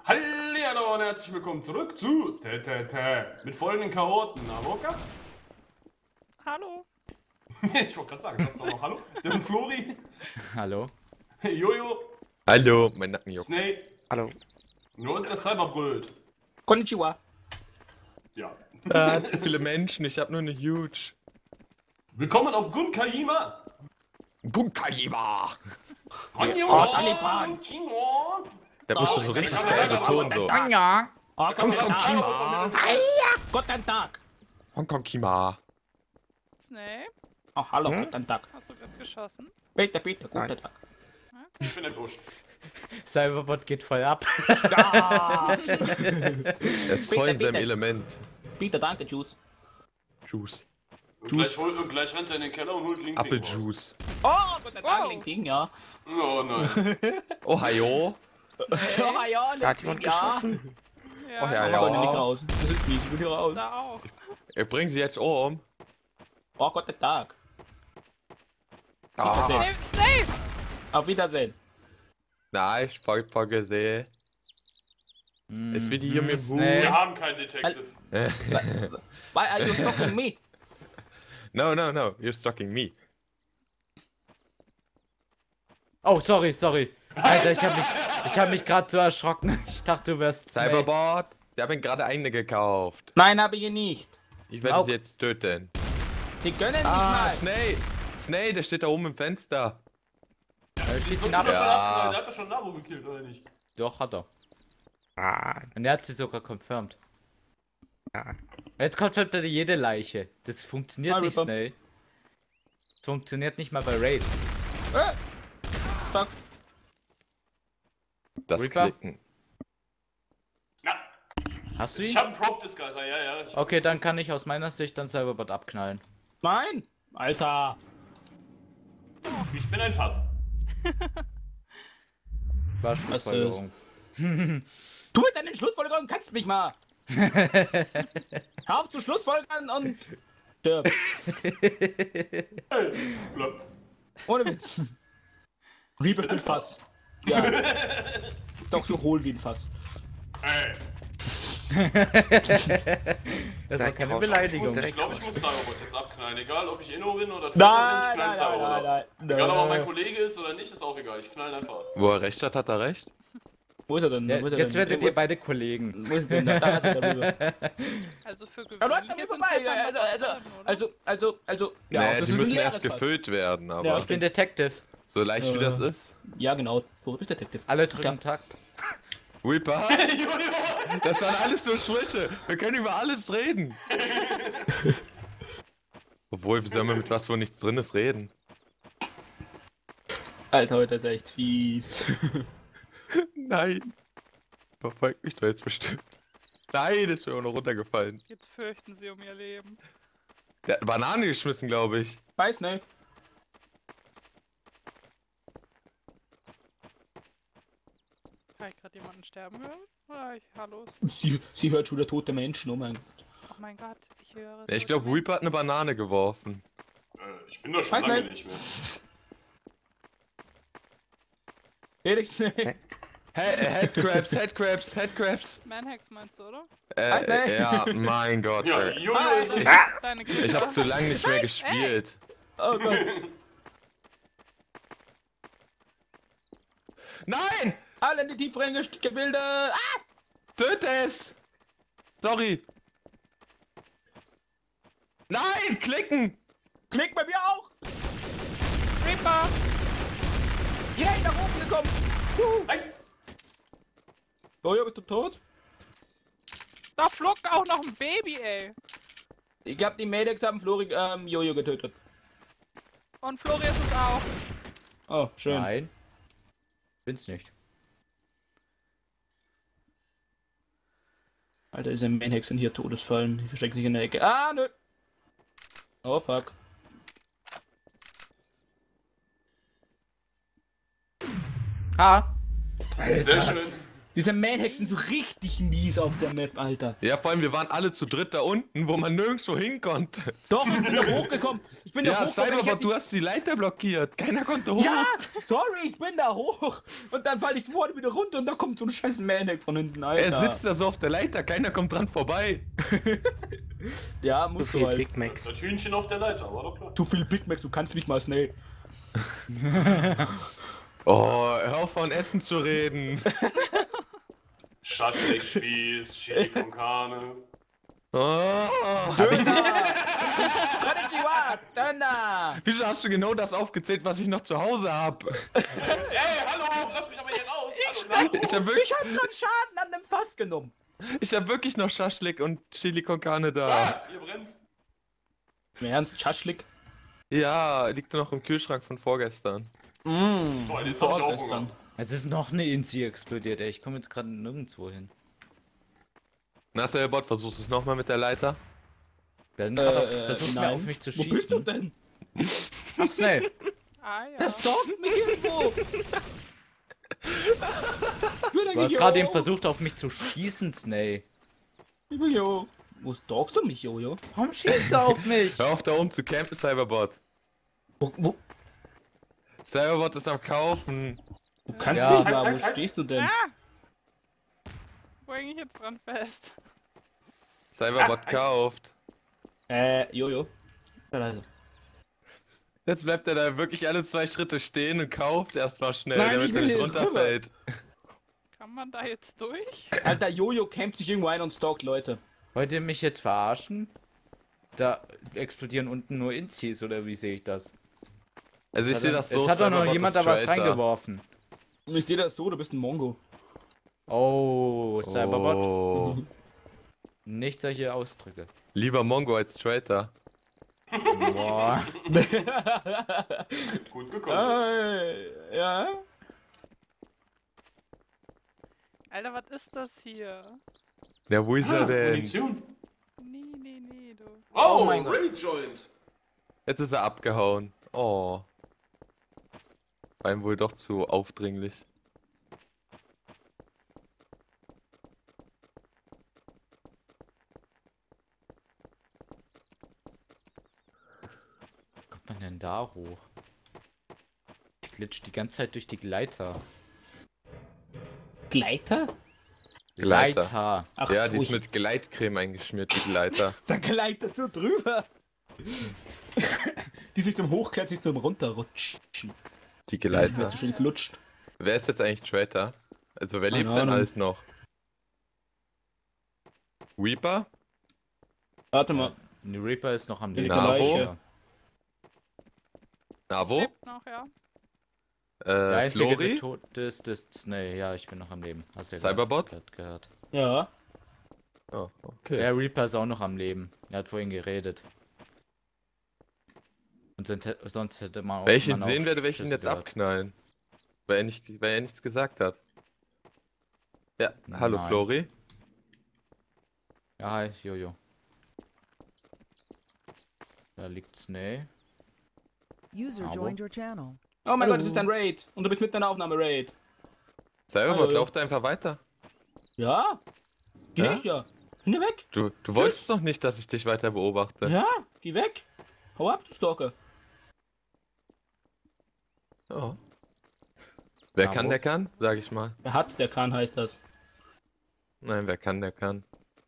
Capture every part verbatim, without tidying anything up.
Hallihallo und herzlich willkommen zurück zu Tätätä mit folgenden Chaoten. Amoka? Hallo. Ich wollte gerade sagen, sagst du auch noch Hallo? Der Flori? Hallo. Jojo? Hallo, mein Nacken juckt. Snake? Hallo. Und der Cyberbröt. Konnichiwa. Ja. Ah, zu viele Menschen, ich hab nur eine Huge. Willkommen auf Gunkaima! Gunkaima! Anjo! Taliban. Kingo! Der musste so richtig geil betonen, so. Anja. Oh, komm, Hongkong komm, Kima! Guten Tag. Hongkong Kima! Snake? Oh, hallo, Hm? guten Tag. Hast du gerade geschossen? Bitte, bitte, guten Tag. Ich bin der Busch. Cyberbot geht voll ab. Ja. Er ist voll in Bitte, seinem bitte. Element. Bitte, danke, Juice. Juice. Und gleich, hol, und gleich rennt er in den Keller und holt Link. Apfeljuice. Oh, guten Tag, Wow. Link King, ja. Oh nein. Ohio. Oh, ja, Link Hat King, jemand ja. geschossen? Ja, Oh, ja, Ich ja. bin nicht raus. Das ist mies, ich bin hier raus. da auch. Wir bringen sie jetzt um. Oh, guten Tag. Ah, Snape, Snape! Auf Wiedersehen. nein, ich voll voll gesehen. Ist wie die hier mit dem Snake. Wir haben keinen Detective. Why are you stalking me? No, no, no, you're stalking me. Oh, sorry, sorry. Alter, ich hab mich, ich hab mich gerade so erschrocken. Ich dachte, du wärst Snake. Cyberbot, sie haben gerade eine gekauft. Nein, habe ich nicht. Ich werde Au. sie jetzt töten. Die können nicht Ah, mal. Snake! Snake, der steht da oben im Fenster. Äh, Schieß ihn Der ab. hat doch schon Ja. abgeknallt, der hat doch schon Nabo gekillt, oder nicht? Doch, hat er. Und er hat sie sogar confirmed. Jetzt confirmt er jede Leiche. Das funktioniert Hallo, nicht, Tom. Snake. Das funktioniert nicht mal bei Raid. Äh. Fuck. Das Reaper? Klicken. Na, Hast du ich ihn? hab einen Prop-Disguiser, ja, ja. Ich, Okay, dann kann ich aus meiner Sicht dann Cyberbot abknallen. Nein. Alter. ich bin ein Fass. War Schlussfolgerung. Du mit deinen Schlussfolgerungen kannst mich mal. Hör auf zu Schlussfolgern und stirb. Hey, blöpp. Ohne Witz. Liebe mit Fass. Ja. Doch so hohl wie ein Fass. Hey. Das war keine Ich, muss, Beleidigung. ich glaube, ich muss Cyberbot jetzt abknallen. Egal, ob ich Inno bin oder Traitor bin, ich Nein, knall nein, Cyberbot nein, ab. nein, Egal, ob er mein nein. Kollege ist oder nicht, ist auch egal. Ich knall ihn einfach ab. Wo er recht hat, hat er recht. Wo ist er denn? Ja, Wo ist er jetzt denn? werdet ihr beide Kollegen. Wo ist er denn? Da ist er darüber. Also für Er läuft an gewöhnliche mir sind vorbei. Fässer Also, noch also, drin, oder? also, also, also. Ja, das nee, ist die ein müssen leeres erst Fass. gefüllt werden, aber Ja, Ich bin Detective. so leicht wie Äh. das ist. Ja, genau. Wo ist der Detective? Alle drücken Takt. Reaper, das waren alles nur Sprüche. Wir können über alles reden. Obwohl, wie sollen wir mit was, wo nichts drin ist, reden? Alter, heute ist er echt fies. Nein. Verfolgt mich doch jetzt bestimmt. Nein, ist mir auch noch runtergefallen. Jetzt fürchten sie um ihr Leben. Der hat Banane geschmissen, glaube ich. Weiß nicht. Habe ich gerade jemanden sterben hören? Oder ich, hallo? Sie, sie hört schon der tote Menschen, oh mein Gott. Oh mein Gott, ich höre. Ja, ich glaube, Reaper hat eine Banane geworfen. Äh, ich bin doch schon Weiß lange nicht. nicht mehr. Felix, nee. He äh, Headcrabs, Headcrabs, Headcrabs. Manhex meinst du, oder? Äh, nee. äh, ja, mein Gott. Ja, Ey. Jojo Ah, ist es. Deine Ich habe zu lange nicht mehr gespielt. Oh Gott. Nein! Alle in die tieferen Gest- Gebilde. Ah! Töte es! Sorry. Nein, klicken! Klick bei mir auch. Reaper! Yay, nach oben gekommen. Juhu. Nein. Jojo, bist du tot? Da flog auch noch ein Baby, ey. Ich hab die Medics haben Flori, ähm, Jojo getötet. Und Flori ist es auch. Oh, schön. Nein. Bin's nicht. Alter, diese Manhex sind hier Todesfallen. Die verstecken sich in der Ecke. Ah, nö. Oh, fuck. Ah. Sehr schön. Diese Manhacks sind so richtig mies auf der Map, Alter. Ja, vor allem, wir waren alle zu dritt da unten, wo man nirgendwo hin konnte. Doch, ich bin da hochgekommen. Ich bin da Ja, hochgekommen. Cyberbot, ich du hätte hast die Leiter blockiert. Keiner konnte hoch. nicht- Ja, sorry, ich bin da hoch. Und dann falle ich vorne wieder runter und da kommt so ein scheiß Manhack von hinten, Alter. Er sitzt da so auf der Leiter, keiner kommt dran vorbei. Ja, So musst du viel halt. Big Macs. Das Hühnchen auf der Leiter, war doch klar. Zu viel Big Macs, du kannst mich mal schnell. Oh, hör auf von Essen zu reden. Schaschlik spießt, Chili con Carne. Oh. Döner! Konnichiwa! Döner! Wieso hast du genau das aufgezählt, was ich noch zu Hause hab? Ey, hallo, lass mich aber hier raus. Hallo, Ich hab wirklich, Ich hab grad Schaden an dem Fass genommen. ich hab wirklich noch Schaschlik und Chili con Carne da. ah, ihr brennt. Im Ernst, Schaschlik? Ja, liegt noch im Kühlschrank von vorgestern. Mmh, Toll, jetzt hab ich auch vorgestern. Hunger. Es ist noch eine Inzi explodiert, ey. Ich komme jetzt gerade nirgendwo hin. Na, Cyberbot, versuchst du es nochmal mit der Leiter? Wir sind Äh, gerade auf, äh, versucht mir nein. auf mich zu Wo bist du schießen. denn? Ach, schnell. Ah ja. Der stalkt mich irgendwo. Du hast gerade eben versucht, auf mich zu schießen, Snay. Jo. Wo stalkst du mich, Jojo? Warum schießt du auf mich? Hör auf da oben zu campen, Cyberbot. Wo, wo, Cyberbot ist am Kaufen. du kannst Ja. nicht Heiß, mal, heiß, wo heiß. stehst du denn? Ah! Wo häng ich jetzt dran fest? Cyberbot Ah, kauft. Äh, Jojo. Sei leise. Jetzt bleibt er da wirklich alle zwei Schritte stehen und kauft erstmal schnell, Nein, damit ich er will nicht hier runterfällt. Kann man da jetzt durch? Alter, Jojo campt sich irgendwo ein und stalkt Leute. Wollt ihr mich jetzt verarschen? Da explodieren unten nur Inzis, oder wie sehe ich das? Also ich Hat sehe er- das so, Jetzt hat doch noch Cyberbot jemand ist da was Traitor. reingeworfen. Und ich sehe das so, du bist ein Mongo. Oh, Cyberbot. Oh. Nicht solche Ausdrücke. Lieber Mongo als Traitor. Boah. Gut gekommen. äh, ja. Alter, was ist das hier? Ja, wo ist er denn? Munition. Nee, nee, nee, du. Oh, Oh mein Gott. Rayjoint. Jetzt ist er abgehauen. Oh. War ihm wohl doch zu aufdringlich. Wie kommt man denn da hoch? Ich glitsch die ganze Zeit durch die Gleiter. Gleiter? Gleiter. Gleiter. Ach Ja, so, die ist ich- mit Gleitcreme eingeschmiert, die Gleiter. Da gleitet so drüber. Die sich zum Hochklettern, sich zum Runterrutschen. Die Wird Gleiter. so schön flutscht. Wer ist jetzt eigentlich Traitor? Also wer Keine lebt denn Ahnung. alles noch? Reaper? Warte mal. Die Reaper ist noch am Die Leben. Navo? Ja. Navo? Lebt noch, ja. Der Äh, einzige, der Flori? tot ist, ist Snay. Ja, ich bin noch am Leben. Hast du ja Cyberbot? gerade gehört. Ja. Oh, okay. Der Reaper ist auch noch am Leben. Er hat vorhin geredet. Und sonst, hätte- sonst hätte man auch. Wenn ich ihn man sehen auch werde, werde ich ihn Schüsse jetzt gehört. abknallen. Weil er, nicht, weil er nichts gesagt hat. Ja, hallo Nein. Flori. Ja, hi, Jojo. Da liegt Snay. User Aber- joined your channel. Oh mein Hallo. Gott, das ist ein Raid. Und du bist mit deiner Aufnahme Raid. Cyberbot, Hallo. lauf da einfach weiter. Ja? Geh Ja? ich ja. Geh weg. Du, du wolltest doch nicht, dass ich dich weiter beobachte. Ja, geh weg. Hau ab, du Stalker. Oh. Wer Ja, kann, wo? der kann, sag ich mal. Wer hat, der kann, heißt das. Nein, wer kann, der kann.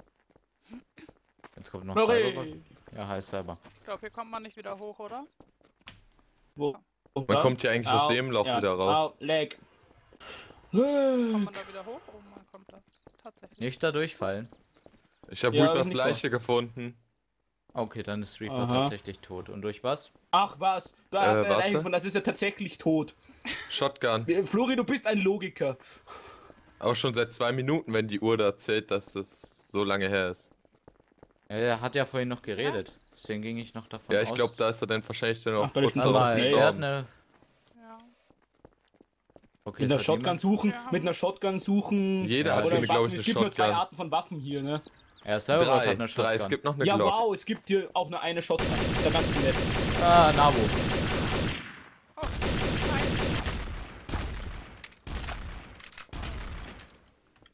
Jetzt kommt noch Cyberbot. Hooray. Ja, hi Cyber. Ich glaube, hier kommt man nicht wieder hoch, oder? Wo? Man kommt hier eigentlich aus Au, dem Loch ja, wieder raus. Au, leg. Kommt man da wieder hoch? Oh, man kommt da. Tatsächlich. Nicht da durchfallen. Ich habe Ja, Reapers nicht Leiche gefunden. Okay, dann ist Reaper Aha. tatsächlich tot. Und durch was? Ach was, da Äh, hat er warte. eingefunden, das ist ja tatsächlich tot. Shotgun. Äh, Flori, du bist ein Logiker. Auch schon seit zwei Minuten, wenn die Uhr da zählt, dass das so lange her ist. Ja, er hat ja vorhin noch geredet. Deswegen ging ich noch davon Ja, aus. ich glaube, da ist er dann wahrscheinlich dann auch Ach, da liegt kurz ein darauf Aber Snake. er hat gestorben. eine. Ja. Okay, Mit es einer hat Shotgun niemand- suchen, Ja. mit einer Shotgun suchen. Jeder hat oder hier, glaube ich, Waffen. eine Es gibt nur zwei Shotgun. Arten von Waffen hier, ne? Er selber hat Drei, eine drei, Shotgun. es gibt noch eine Ja, Glock. wow, es gibt hier auch nur eine Shotgun. Das ist ja ganz nett. Ah, Navo. Oh, nein.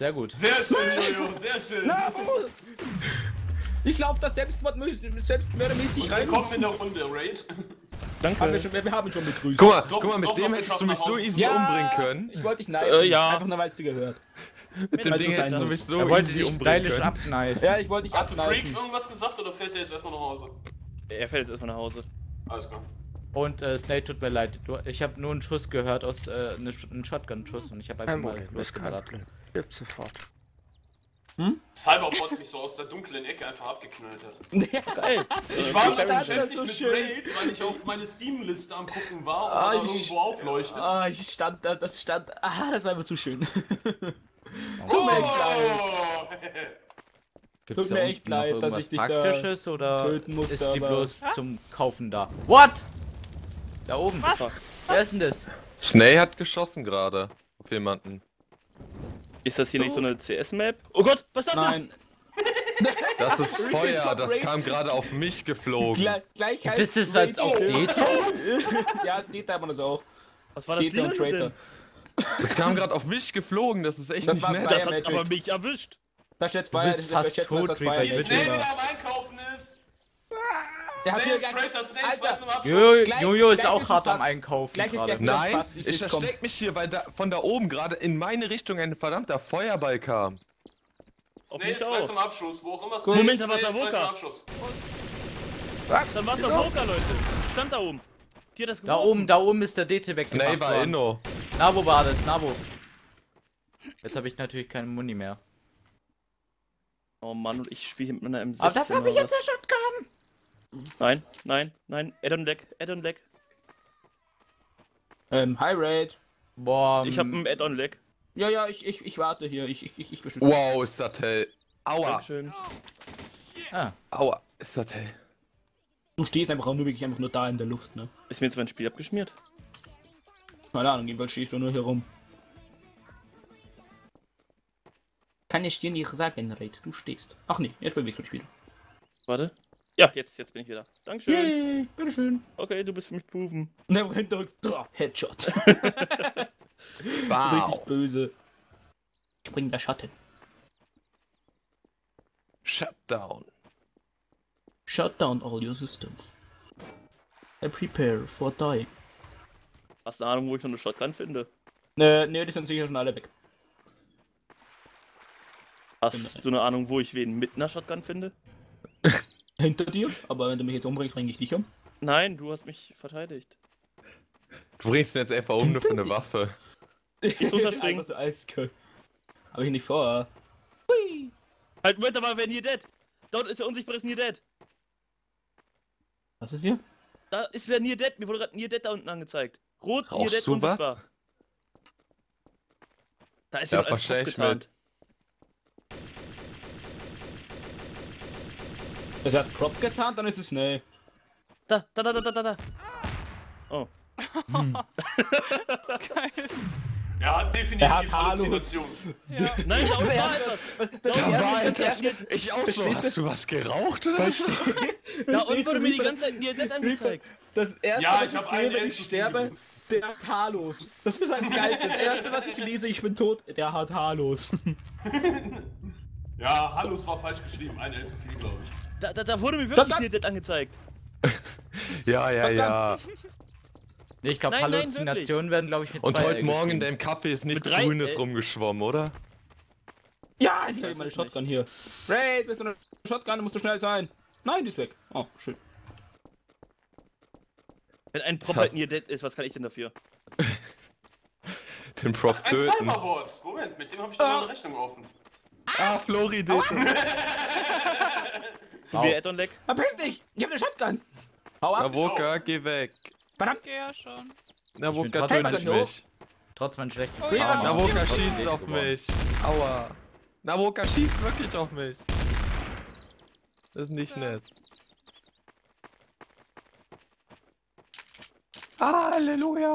Sehr gut. Sehr schön, Jojo, sehr schön. Nabo! Ich lauf da selbstmordmäßig selbstmördermäßig Und rein. der Kopf in der Runde, Raid. Haben wir, Danke. schon, wir haben ihn schon begrüßt. Guck mal, Doch, guck mal, mit doch, dem noch hättest du geschafft mich nach so Hause. easy Ja, umbringen können. Ich wollte dich knifen. Äh, ja. Einfach nur, weil es dir gehört. Mit dem Weil Ding du hättest sein du musst. mich so Er wollte easy dich umbringen stylisch können. abkneifen. Ja, ich wollte dich Hat Freak abkneifen. irgendwas gesagt oder fährt er jetzt erstmal nach Hause? Er fällt jetzt erstmal nach Hause. Alles klar. Und äh, Snake, tut mir leid. Du, ich habe nur einen Schuss gehört aus äh, ne, einen Shotgun-Schuss und ich habe einfach mal losgeballert. Stirb sofort. Cyberbot mich so aus der dunklen Ecke einfach abgeknallt hat. Geil. Ich war Ich so fand das beschäftigt so mit schön. Raid, weil ich auf meine Steam-Liste am gucken war und Ah, da ich- irgendwo aufleuchtet. Ah, ich stand da, das stand. Ah, das war immer zu schön. Oh! mir echt Gibt's Tut da mir echt unten noch leid, dass irgendwas ich dich da Praktisches oder töten musste, ist die aber- bloß zum Kaufen da? What? Da oben. Was? Wer ist denn das? Snay hat geschossen gerade auf jemanden. Ist das hier nicht so eine C S-Map? Oh Gott, was ist das denn? Nein. Das ist Reese Feuer, ist das Raid. kam gerade auf mich geflogen. Gleich, gleich Gibt heißt es das als auch Raid- Dete? Ja, es geht aber das auch. Was war das Dete und Lila Traitor. denn? Das kam gerade auf mich geflogen, das ist echt Das nicht war nett. Das Fire hat Magic. aber mich erwischt. Da steht Du Fire, bist das ist fast bei Chatman, tot, das Reaper. Fire Wie Magic. Snake Magic. wieder am Einkaufen ist. Der hat hier Snake, gar- Traitor, Snake, Alter. zwei zum Abschluss. Jojo, Gleich- Jojo ist gleich auch ist hart es am fast- Einkaufen gleich ist gerade. der- Nein, Fast, ich ich seh's versteck mich hier, weil da von da oben gerade in meine Richtung ein verdammter Feuerball kam. Snake mich ist frei auch. zum Abschluss, wo auch immer Moment, Snake ist, da war Snake ist frei Savoka. zum Abschluss. Was? Dann war's der Poker, Leute. Stand da oben. Die hat das Da geworfen. oben, da oben ist der Dete Snay weggemacht war worden. Inno. Nabo war das, Nabo. Jetzt habe ich natürlich keine Muni mehr. Oh Mann, und ich spiele hier mit meiner M sechzehn. Aber dafür habe ich oder jetzt eine Shotgun. was? Nein, nein, nein. Add-on Deck, Add-on Deck. Ähm, High Raid. Boah, Ich hab ein Add-on Deck. Ja, ja, ich, ich, ich warte hier. Ich, ich, ich, ich beschütze. Wow, ist das hell. Aua, Dankeschön. ah, aua, ist das hell. Du stehst einfach auch nur wirklich einfach nur da in der Luft, ne? Ist mir jetzt mein Spiel abgeschmiert? Keine Ahnung, jedenfalls stehst du nur hier rum. Kann ich dir nicht sagen, Raid. Du stehst. Ach nee, jetzt bewegst du dich wieder. Warte. Ja, jetzt, jetzt bin ich wieder. Dankeschön. Yay, bitteschön. Okay, du bist für mich Buben. Und dann hinterrücks, drah, Headshot. Das ist richtig Wow. böse. Spring der Schatten. Shutdown. Shut down all your systems. And prepare for dying. Hast du eine Ahnung, wo ich noch eine Shotgun finde? Äh, ne, die sind sicher schon alle weg. Hast du eine Ahnung, wo ich wen mit einer Shotgun finde? Hinter dir, aber wenn du mich jetzt umbringst, bringe ich dich um. Nein, du hast mich verteidigt. Du bringst ihn jetzt einfach um nur für eine Waffe. Ich runterspringen. Einfach so eiskalt. Hab ich nicht vor. Halt, Moment, aber wer Near Dead? Dort ist wer unsichtbares Near Dead. Was ist hier? Da ist wer Near Dead. Mir wurde gerade Near Dead da unten angezeigt. Rot, Near Rauchst Dead du was? unsichtbar. Da ist Ja, jemand als versteh Kopf ich getarnt. Das heißt Prop getan, dann ist es nee. Da, da, da, da, da, da, da. Oh. Geil. Er hat definitiv Er hat Halus. Halluzinationen. Ja. Nein, da unten Er war hat- etwas. Das Da erste- war das etwas. erste- Ich auch so. Verstehst du? Hast du was geraucht oder? Da unten Verstehst wurde du, mir die Reaper? ganze Zeit Near Dead angezeigt. Das erste, Ja, was ich ich hab sehe, einen wenn L ich zu viel sterbe, gerufen. der hat Haarlos. Das ist das Geilste. Das erste, was ich lese, ich bin tot, der hat Haarlos. Ja, Hallus war falsch geschrieben. Ein L zu viel, glaube ich. Da, da, da wurde mir wirklich Shotgun. Near Dead angezeigt. Ja, ja, ja. nee, ich glaube Nein, nein, Halluzinationen werden, glaube ich, mit Und zwei heute L Morgen in geschrieben. deinem Kaffee ist nichts Mit drei, Grünes äh, rumgeschwommen, oder? Ja, ich habe weiß meine es Shotgun hier. Raid, bist du eine Shotgun, musst du schnell sein. Nein, die ist weg. Oh, schön. Wenn ein Prop hasse- halt Near Dead ist, was kann ich denn dafür? Den Prof Ein töten. Cyberbot. Moment, mit dem habe ich doch eine Rechnung offen. Ah, Flori, Dete. Du wir Add-on Deck? Verpiss dich! Ich habe eine Shotgun! Hau ab! Navoka, geh weg. Verdammt! Geh ja schon. Navoka, trotzdem tötet ein mich. Trotz mein schlechtes Oh ja, Karma. Navoka Trotzdem schießt Dete auf geworden. mich. Aua. Navoka schießt wirklich auf mich. Das ist nicht nett. Halleluja.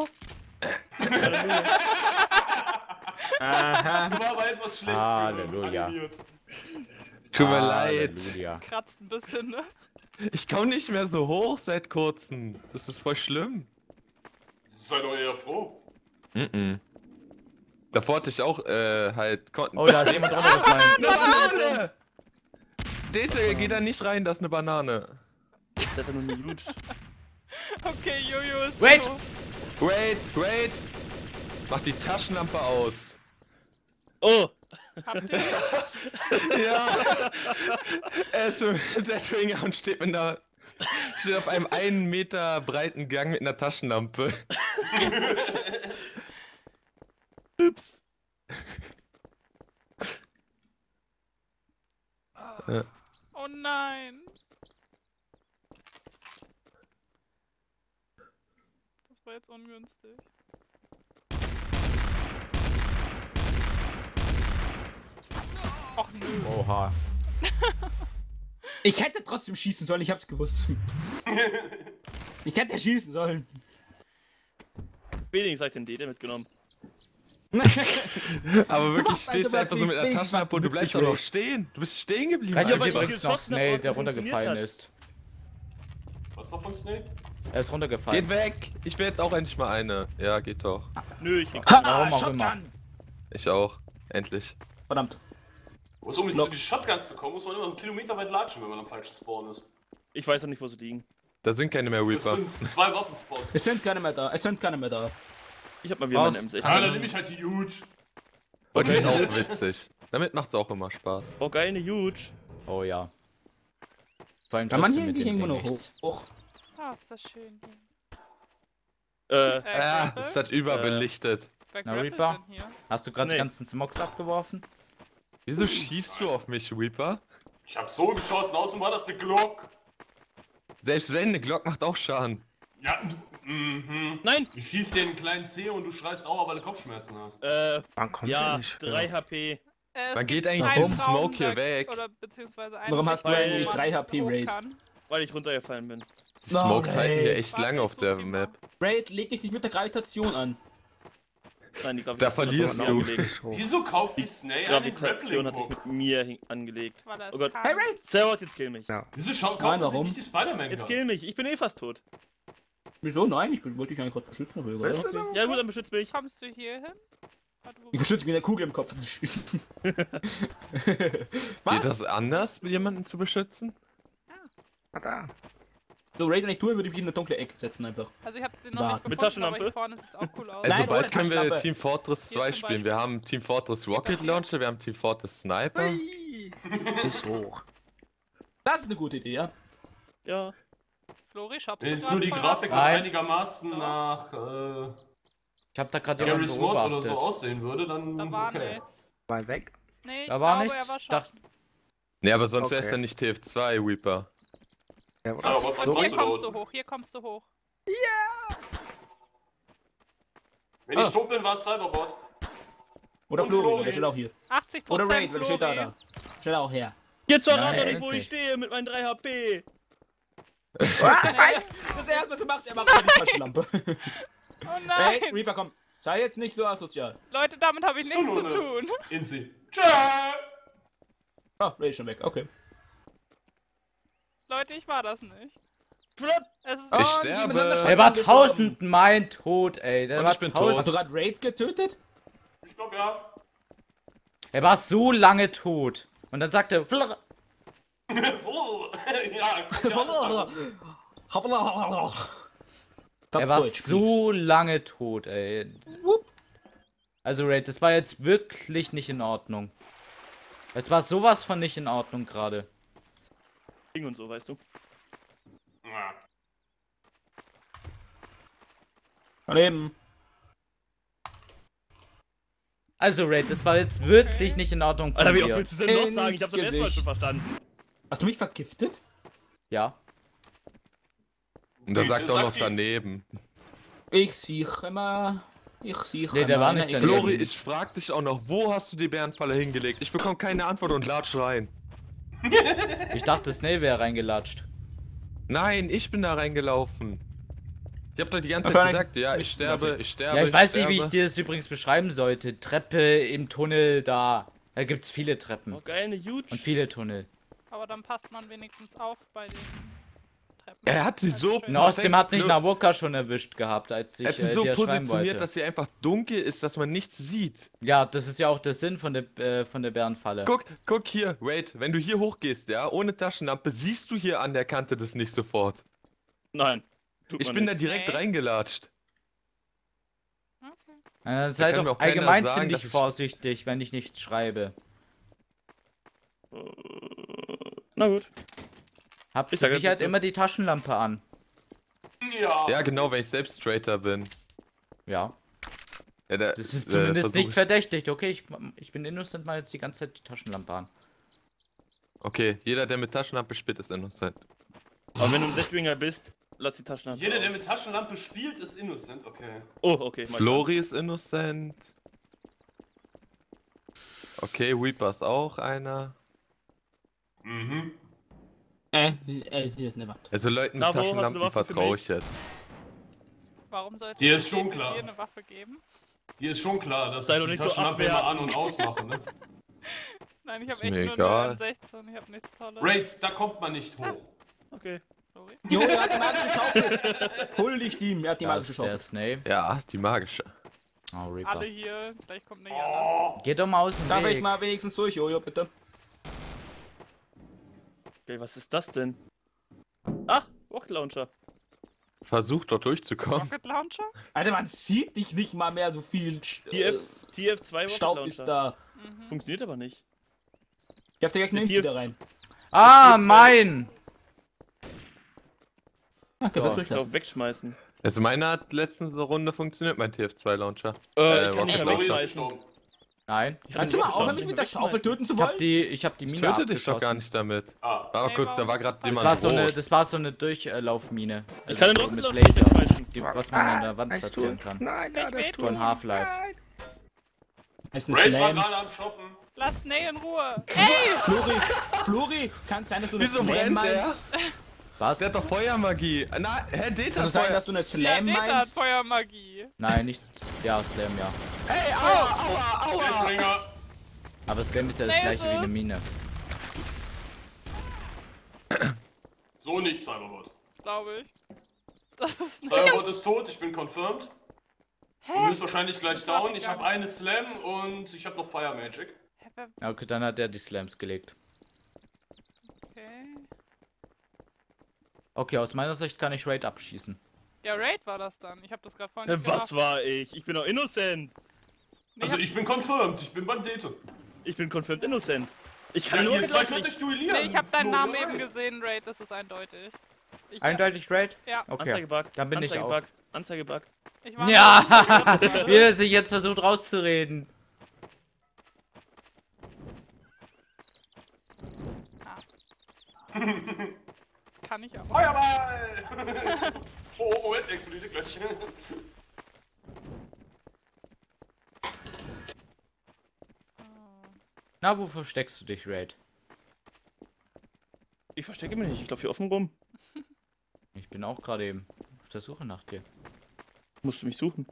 Aha! War aber etwas schlecht. Halleluja. animiert. Tut mir leid. Halleluja. Kratzt ein bisschen, ne? Ich komme nicht mehr so hoch seit kurzem. Das ist voll schlimm. Seid doch eher froh. Mhm. Davor hatte ich auch, äh, halt... Kon Oh, da ist jemand runtergefallen. Eine Banane! Dete, geh da nicht rein, das ist eine Banane. Der hat ja nur eine Huge. Okay, Jojo ist Wait! tot. Wait, wait! Mach die Taschenlampe aus. Oh! Habt ihr? Ja! Er ist im Deathwinger und steht mit einer... Steht auf einem einen Meter breiten Gang mit einer Taschenlampe. Ups. Ja. Oh nein. Das war jetzt ungünstig. Och nö. Oha. Ich hätte trotzdem schießen sollen, ich hab's gewusst. Ich hätte schießen sollen. Wenigstens hat den Dede mitgenommen. Aber wirklich Doch, stehst du Alter, einfach so mit einer wenigstens Taschenlampe und du was bleibst auch noch stehen. Du bist stehen geblieben. Reicht Ja, ja, weil ich übrigens noch geschossen hab, Snail, was der nicht funktioniert runtergefallen hat. ist. Was war von Snape? Er ist runtergefallen. Geht weg! Ich will jetzt auch endlich mal eine. Ja, geht doch. Nö, ich krieg Ha, Warum auch Shotgun! Ich auch. Endlich. Verdammt. Um so, um Lock. zu die Shotguns zu kommen, muss man immer einen Kilometer weit latschen, wenn man am falschen Spawn ist. Ich weiß noch nicht, wo sie liegen. Da sind keine mehr Das Reaper. sind zwei Waffenspots. Es sind keine mehr da, es sind keine mehr da. Ich hab mal wieder Was? meine M sechzehn. Ja, dann nehme ich halt die Huge. Und die ist auch witzig. Damit macht's auch immer Spaß. Oh, geil, eine Huge. Oh ja. Vor allem Kann man trotzdem hier mit eigentlich dem irgendwo Ding noch hoch? nichts. hoch? Ah, ist das schön hier. Äh, Äh, Ja, Grapple? ist halt überbelichtet. Wer Na, grappelt Reaper? denn hier? Hast du gerade Nee. die ganzen Smokes abgeworfen? Wieso schießt du auf mich, Reaper? Ich hab so geschossen, außen war das eine Glock. Selbst wenn, eine Glock macht auch Schaden. Ja, mhm. nein! Ich schieß dir einen kleinen C und du schreist Aua, weil du Kopfschmerzen hast. Äh, Wann kommt ja, der nicht? drei H P. Äh, es Man gibt geht eigentlich einen diesen Raum, Smoke hier da- weg. Oder beziehungsweise einen Warum hast du Richt, wo eigentlich man drei H P hoch Raid? kann. Weil ich runtergefallen bin. Die Smokes Okay. halten hier echt Warte, lange ich auf such der die mal. Map. Raid, leg dich nicht mit der Gravitation an. Nein, die Gravitation Da verlierst hat du. sich angelegt. Wieso kauft sich Snape eine Gravitation Grappling hat sich Hook? mit mir hin- angelegt. Weil er es Oh Gott. kann. Hey Raid! Servus, jetzt kill mich. Ja. Wieso schau, Nein, kauft er sich warum? nicht die Spider-Man Jetzt Gun? kill mich, ich bin eh fast tot. Wieso? Nein, ich bin- wollte dich eigentlich gerade beschützen. Aber egal. Weißt du noch? Ja gut, dann beschützt mich. Kommst du hier hin? Warte, wo Ich beschütze mich mit der Kugel im Kopf. Geht das anders, jemanden zu beschützen? Ah, da. So, Raid, wenn ich tue, würde ich mich in eine dunkle Ecke setzen einfach. Also ich hab sie noch Warte. nicht Mit gefunden, aber Taschenlampe? hier vorne sieht es auch cool aus. Also Nein, bald ohne können wir Taschenlampe. Team Fortress Hier zwei zum spielen. Wir Beispiel. haben Team Fortress Rocket Launcher, wir haben Team Fortress Sniper. Ist hoch. Das ist eine gute Idee, ja. Ja. Flori, shoppst Wenn du jetzt gerade nur die voll Grafik ab? noch Nein. einigermaßen nach äh, Ich hab da gerade Gary's jemanden Mod oder beobachtet. so aussehen würde, dann Da war okay. nichts. Mal weg. Nee, Da war ich glaube, nichts. er war Ich dachte- shoppen. Ne, aber sonst wär's Okay. ja nicht T F zwei, Reaper. Ja, Aber was, was Und machst hier du da kommst du unten? hoch, hier kommst du hoch. Wenn ich Ah. tot bin, war es Cyberbot. Oder Und Flori, Flori. der steht auch hier. achtzig Oder Prozent Raid, weil der steht da, da. Steht auch her. Jetzt verrat Nein, doch nicht, wo endlich. ich stehe mit meinen drei H P. Das erste, was du machst, er macht die Taschenlampe. Oh Hey, nein! Reaper, komm. Sei jetzt nicht so asozial. Leute, damit habe ich nichts zu Sonne. tun. Inzi. Tschö! Ah, Raid ist schon weg, okay. Leute, ich war das nicht. Flop. Es ist Oh, Ich die sterbe. sind das Er war gestorben. tausendmal tot, ey. Der Und war ich bin Hast du tausend. gerade Raid getötet? Ich glaub ja. Er war so lange tot. Und dann sagte er, "Flr." Ja, guck dir alles an. Er war so lange tot, ey. Also Raid, das war jetzt wirklich nicht in Ordnung. Es war sowas von nicht in Ordnung gerade. Ding und so, weißt du. Ja. Daneben. Also Raid, das war jetzt wirklich Okay. nicht in Ordnung von Alter, wie oft dir. willst du denn noch Ins sagen? Ich hab das erste Mal Gesicht. schon verstanden. Hast du mich vergiftet? Ja. Und da Bild sagt ist er auch noch aktiv. daneben. Ich sieche mal. Ich sieche Nee, der mal. war nicht Ich- daneben. Flori, ich frag dich auch noch, wo hast du die Bärenfalle hingelegt? Ich bekomme keine Antwort und latsch rein. Ich dachte, Snail wäre reingelatscht. Nein, ich bin da reingelaufen. Ich hab doch die ganze Ach, Zeit nein. gesagt, ja, ich sterbe, ich sterbe, Ja, ich weiß nicht, sterbe. wie ich dir das übrigens beschreiben sollte. Treppe im Tunnel da. Da gibt's viele Treppen. Oh, geil, eine Huge. Und viele Tunnel. Aber dann passt man wenigstens auf bei den Treppen. Er hat sie so schön. Und außerdem hat mich Nur- Nawoka schon erwischt gehabt, als ich Er hat sie äh, so dir schreiben positioniert, wollte. dass sie einfach dunkel ist, dass man nichts sieht. Ja, das ist ja auch der Sinn von der, äh, von der Bärenfalle. Guck, guck hier, wait, wenn du hier hochgehst, ja, ohne Taschenlampe, siehst du hier an der Kante das nicht sofort. Nein. Tut Ich man bin da nicht. direkt Nee. reingelatscht. Okay. Äh, sei kann mir doch auch keiner allgemein sagen, ziemlich dass ich- vorsichtig, wenn ich nichts schreibe. Äh, Na gut. Habt Ich zur sag jetzt Sicherheit so. immer die Taschenlampe an. Ja. Ja, genau, wenn ich selbst Traitor bin. Ja. Ja, da, Das ist äh, zumindest versuch nicht ich- verdächtig, okay? Ich, ich bin innocent, mal jetzt die ganze Zeit die Taschenlampe an. Okay, jeder, der mit Taschenlampe spielt, ist innocent. Aber wenn du ein Deathwinger bist, lass die Taschenlampe Jeder, der aus. mit Taschenlampe spielt, ist innocent, okay. Oh, okay. mach ich Flori ist innocent. Okay, Reaper ist auch einer. Mhm. Äh, äh, hier ist eine Wand. Also Leuten mit Na, wo hast du eine Taschenlampen Waffe für vertraue mich? ich jetzt. Warum sollte Dir ich ist schon dir klar. eine Waffe geben? Dir ist schon klar, dass Sei ich doch die nicht so Taschenlampe immer abwertend. an- und ausmache, ne? Nein, ich Ist habe echt mir nur egal. eine sechzehn, ich habe nichts Tolles. Raid, da kommt man nicht hoch. Okay. Sorry. Jo, er hat die magische Schaufel. Hol dich die, er hat die Da magische ist der Schaufel. Snape. Ja, die magische. Oh, Reaper. Alle hier, gleich kommt eine Jana. Oh, Geh doch mal aus dem Darf ich Weg. mal wenigstens durch, Jojo, bitte? Okay, was ist das denn? Ach, Rocket Launcher. Versucht dort durchzukommen. Rocket Launcher? Alter, man sieht dich nicht mal mehr, so viel Sch- T F, T F zwei äh, Rocket Staub Launcher. ist da. Mhm. Funktioniert aber nicht. Ich hab direkt einen Hier- wieder rein. Ah, mein! Danke, Ja, was ich durchlassen. auch wegschmeißen. Also meiner hat letztens eine Runde funktioniert, mein T F zwei Launcher. Äh, Äh, ich kann nicht Rocket mehr Flori ist wegschmeißen. gestorben. Nein. Ich hab Kannst du den mal Rocket aufhören, Launcher mich mit nicht der mehr Schaufel wegschmeißen. töten zu Ich hab wollen? die, ich hab die Ich Mine töte dich doch gar abgeschossen. nicht damit. Ah, Warte mal Hey, kurz, da warum war gerade ist das Das jemand war so eine, rot. das war so eine Durchlaufmine. Ich kann den Also Rocket mit Launcher nicht Laser, wegschmeißen. die, was man an der Ah, Wand ein platzieren Stuhl. kann. Nein, ja, der Ich Stuhl. Von Half-Life. Nein. Es ist eine Raid war Slam. gerade am Shoppen. Lass Ney in Ruhe. Ey! Flori, Flori, kann es sein, dass du eine Wieso Slam brennt der? meinst? Was? Der hat doch Feuermagie. Na, Herr Deta Kann es sein, Feuer. dass du eine Ja, Slam Data hat meinst? Feuermagie. Nein, nicht. Ja, Slam, ja. Ey, aua, aua, aua. Deathringer. Aber Slam ist ja das Nee, gleiche ist wie eine es. Mine. So nicht, Cyberbot. Glaube ich. Das ist nicht. Cyberbot ist tot, ich bin confirmed. Und Hä? ist wahrscheinlich gleich Das war down. Ich egal. habe eine Slam und ich habe noch Fire Magic. Hä, wer- Ja, okay, dann hat er die Slams gelegt. Okay. Okay, aus meiner Sicht kann ich Raid abschießen. Ja, Raid war das dann. Ich habe das gerade vorhin Äh, nicht Was gemacht. war ich? Ich bin doch innocent. Nee, Also hab- ich bin confirmed, ich bin Bandete. Ich bin confirmed innocent. Ich Ja, kann nur ihr zwei Rocket könnt Launcher euch duellieren. Nee, ich habe deinen Flo, Namen nein. eben gesehen, Raid, das ist eindeutig. Ich, Eindeutig Raid? Ja, nicht. Okay. Anzeigebug. Dann bin ich auch. Anzeigebug. Anzeigebug. ich war Ja, wie er sich jetzt versucht rauszureden. Kann ich auch. Feuerball! oh, Moment, explodiert gleich. Na, wo versteckst du dich, Raid? Ich verstecke mich nicht. Ich laufe hier offen rum. Ich bin auch gerade eben auf der Suche nach dir. Musst du mich suchen.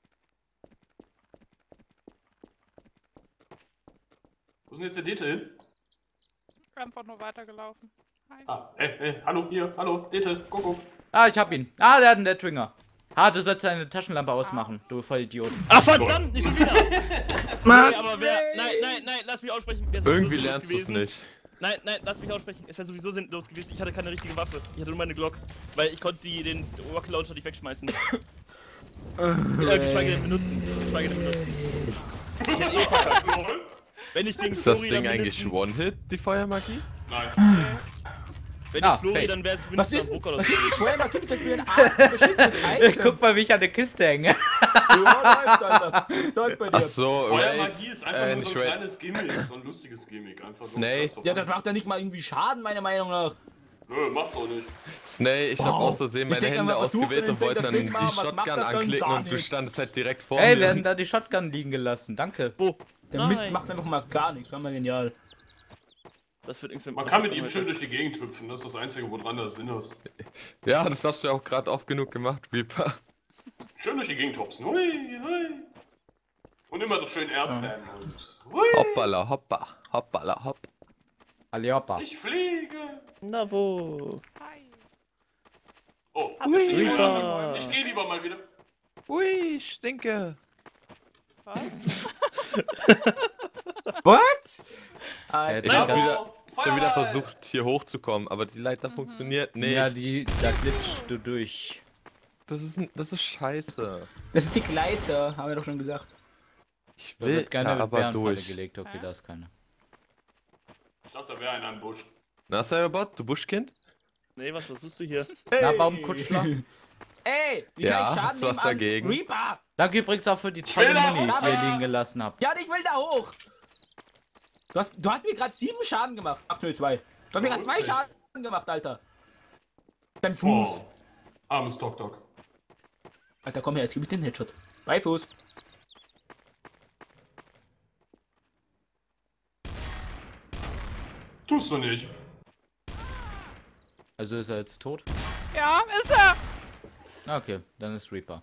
Wo ist denn jetzt der Dete hin? Einfach nur weitergelaufen. Hi. Ah, ey, ey, hallo, hier, hallo, Dete, Coco. Ah, ich hab ihn. Ah, der hat einen Deathringer. Ah, du sollst deine Taschenlampe ausmachen, du Vollidiot. Ach verdammt, ich bin wieder. Nee, aber wer. Nein, nein, nein, lass mich aussprechen. Wer ist Irgendwie sowieso lernst du es gewesen? nicht. Nein, nein, lass mich aussprechen. Es wäre sowieso sinnlos gewesen. Ich hatte keine richtige Waffe. Ich hatte nur meine Glock. Weil ich konnte die, den Rocket Launcher nicht wegschmeißen. äh, geschweige denn benutzen. Geschweige denn benutzen. Ich hätte eh verkackt. Wenn ich gegen Ist das Flori Ding dann eigentlich mindestens- One-Hit, die Feuermagie? Nein. Wenn Ah, ich Flori, fake. dann wäre es Was mindestens ist, ein Rocket was Launcher. ist vorher mal gibt es für ein Arzt beschissenes Item? Guck mal, wie ich an der Kiste hänge. Ja, läuft, Alter. Läuft bei dir. Ach so, Feuermagie Raid. ist einfach Äh, nur so nicht ein Raid. kleines Gimmick, so ein lustiges Gimmick. Einfach so. Snake. Just for Ja, fun. das macht ja nicht mal irgendwie Schaden, meiner Meinung nach. Nö, macht's auch nicht. Snay, ich hab Wow. aus Versehen Ich meine denk Hände immer, versuch ausgewählt den und wollte Ding, dann das die Ding machen, was macht Shotgun das dann? anklicken Gar und du nichts. standest halt direkt vor Ey, mir. wir haben da die Shotgun liegen gelassen. Danke. Wo? Der Nein. Mist macht einfach mal gar nichts. Das war mal genial. Das wird nichts mit Man kann mit ihm schön durch die Gegend hüpfen, das ist das Einzige, woran der Sinn ist. Ja, das hast du ja auch gerade oft genug gemacht, Reaper. Schön durch die Gegend hopsen. Hui, hui. Und immer so schön Airspam und. Hui, Hoppala, hoppa, hoppala, hopp. Aliopa. ich fliege. Na wo? Hi. Oh, Hast das du ist schon lieber. wieder- Ich geh lieber mal wieder. Ui, ich stinke. Was? What? Ah, Äh, Ich hab Nein. wieder, ich hab wieder Feuerball! versucht, hier hochzukommen, aber die Leiter funktioniert nicht. Ja, die, da glitschst du durch. Das ist, ein- das ist scheiße. Das ist die Gleiter, haben wir doch schon gesagt. Ich Da will wird keine da aber Bärenfalle durch. gelegt. Okay, Hä? da ist keine. Ich dachte, da wäre einer im Busch. Na, Cyberbot, du Buschkind? Nee, was versuchst du hier? Na, Baumkutscher. Ey, wie Ja, kann ich Schaden hast du was nehmen an dagegen? Reaper! Danke übrigens auch für die will tolle da Muni, die hoch! ihr liegen gelassen habt. Ja, ich will da hoch! Du hast, du hast mir gerade sieben Schaden gemacht. Ach, nö, zwei. Du hast mir gerade zwei Wirklich? Schaden gemacht, Alter. Dein Fuß. Oh. Armes Tok Tok. Alter, komm her, jetzt gib ich den Headshot. Bei Fuß. Tust du nicht. Also ist er jetzt tot? Ja, ist er! Ah, okay, dann ist Reaper.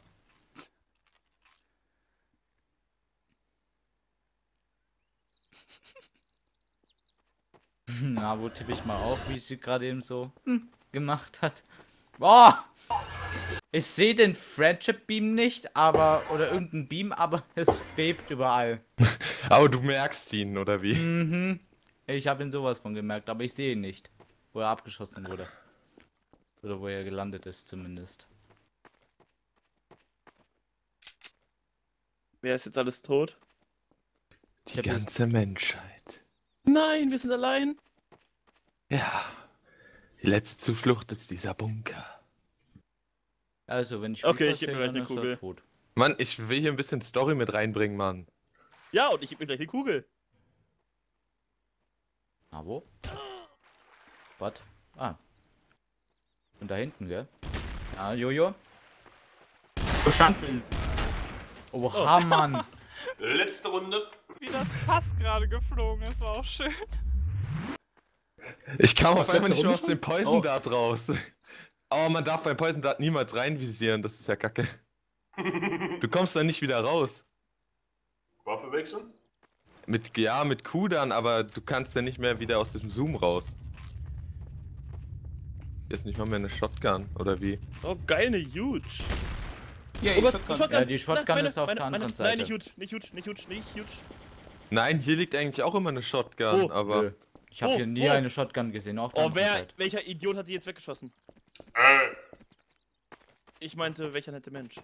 Na, wo tippe ich mal auf, wie sie gerade eben so hm, gemacht hat. Boah! Ich sehe den Friendship Beam nicht, aber oder irgendein Beam, aber es bebt überall. Aber du merkst ihn, oder wie? Mhm. Ich habe ihn sowas von gemerkt, aber ich sehe ihn nicht, wo er abgeschossen wurde. Oder wo er gelandet ist zumindest. Wer ist jetzt alles tot? Die ganze Menschheit. Nein, wir sind allein. Ja. Die letzte Zuflucht ist dieser Bunker. Also, wenn ich Okay, Reaper ich geb mir sehe, gleich dann eine ist er Kugel. tot. Mann, ich will hier ein bisschen Story mit reinbringen, Mann. Ja, und ich geb mir gleich die Kugel. Ah, wo? Was? Ah. Und da hinten, gell? Ja, Jojo. Verstanden. Oha, Mann. Letzte Runde. Wie das Fass gerade geflogen ist, war auch schön. Ich kam auf Was, einmal letzte nicht mehr Runde aus dem schon? Poison Dart raus. Aber man darf beim Poison Dart niemals reinvisieren, das ist ja kacke. Du kommst da nicht wieder raus. Waffe wechseln? Mit, ja, mit Q dann, aber du kannst ja nicht mehr wieder aus diesem Zoom raus. Hier ist nicht mal mehr eine Shotgun, oder wie? Oh, geil, eine Huge. Ja, Oh ich Gott, Shotgun. Shotgun. Ja, die Shotgun Nein, meine, ist auf meine, der anderen meine, Seite. Nein, nicht huge, nicht huge, nicht huge, nicht huge. Nein, hier liegt eigentlich auch immer eine Shotgun, Oh, aber... Nö. Ich habe Oh, hier nie oh. eine Shotgun gesehen, nur auf der Oh, anderen wer, Seite. welcher Idiot hat die jetzt weggeschossen? Äh. Ich meinte, welcher nette Mensch.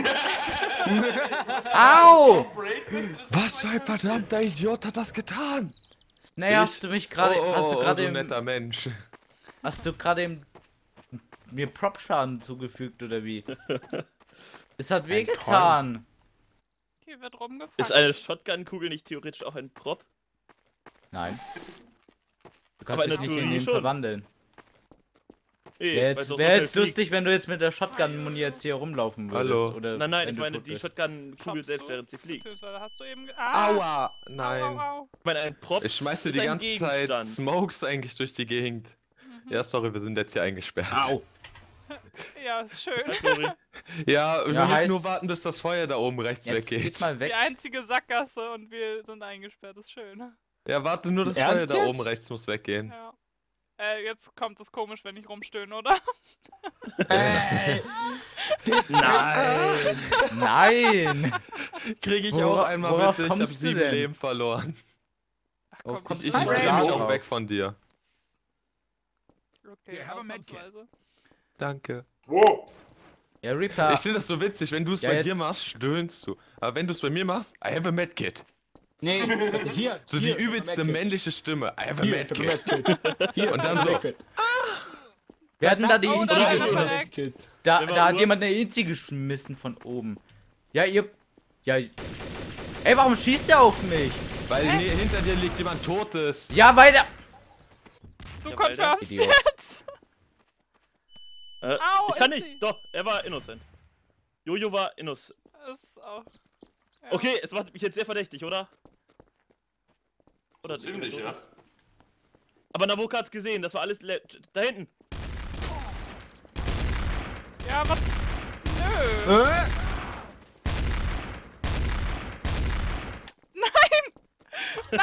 Au! Break müsste das Was zwei ein Times verdammter Idiot hat das getan? Nee, hast du mich gerade, oh, oh, hast du oh, gerade du im, netter Mensch. hast du gerade im mir Prop-Schaden zugefügt oder wie? Es hat wehgetan. Hier wird rumgefangen. Ist eine Shotgun-Kugel nicht theoretisch auch ein Prop? Nein. Du Aber kannst dich in der nicht in Theorie den schon. verwandeln. Nee, Wäre weil jetzt, es auch wär so jetzt schnell lustig, wenn du jetzt mit der Shotgun-Muni jetzt hier rumlaufen würdest. Hallo. Oder Nein, nein, wenn ich du meine tot die bist. Shotgun-Kugel Schaffst selbst, du? während sie fliegt. Beziehungsweise hast du eben... ge- Ah! Aua! Au, Nein. au, au. Ich meine, ein Prop Ich schmeiß dir ist die ein ganze Zeit Gegenstand. Smokes eigentlich durch die Gegend. Mhm. Ja, sorry, wir sind jetzt hier eingesperrt. Au. Ja, ist schön. Sorry. Ja, wir Ja, müssen heißt- nur warten, bis das Feuer da oben rechts Jetzt weggeht. geht mal Die weg. einzige Sackgasse und wir sind eingesperrt, ist schön. Ja, warte nur, das Ernst Feuer da jetzt? oben rechts muss weggehen. Ja. Äh, jetzt kommt es komisch, wenn ich rumstöhne, oder? Ey. Nein! Nein! Krieg ich Wora- auch einmal worauf bitte, ich hab kommst du sieben denn? Leben verloren. Ach, Worauf komm, kommst Ich, du ich denn? dreh mich auch Drauf. weg von dir. Okay, ausnahmsweise. Danke. Wow. Ja, Reaper. Ich finde das so witzig, wenn du es Ja, bei jetzt- dir machst, stöhnst du. Aber wenn du es bei mir machst, I have a medkit. Nee, warte, hier. So hier, die übelste Medkit. männliche Stimme. I have a Hier, ich hab medkit. Medkit. Hier, Und dann ich hab so. Medkit. Wir hatten da die Oh, da Inzi ist einer geschmissen. verreckt. Medkit. Da, Der war da hat nur- jemand eine Inzi geschmissen von oben. Ja, ihr. Ja. Ey, warum schießt er auf mich? Weil ne, hinter dir liegt jemand Totes. Ja, weiter! Du Ja, confirmst Idiot. jetzt! Äh, Au, ich kann Itzy. nicht. Doch, er war innocent. Jojo war innocent. Ist auch... Ja. Okay, es macht mich jetzt sehr verdächtig, oder? Oder Ziemlich, ja. Aber Navoka hat's gesehen, das war alles le- da hinten. Ja, was? Nö! Äh? Nein!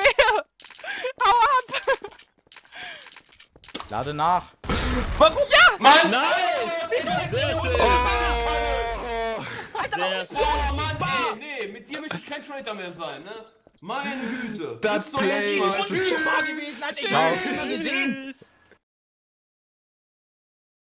Wer? Hau ab! Lade nach. Warum? Ja, Mann! Nice! Sehr schön! Oh. Sehr schön! Oh Mann, ey, nee, mit dir möchte ich kein Traitor mehr sein, ne? Meine Güte. Das Bis zum Play. nächsten Mal. Wunderbar gewesen, Alter. Ich hab ihn immer gesehen. Tschüss.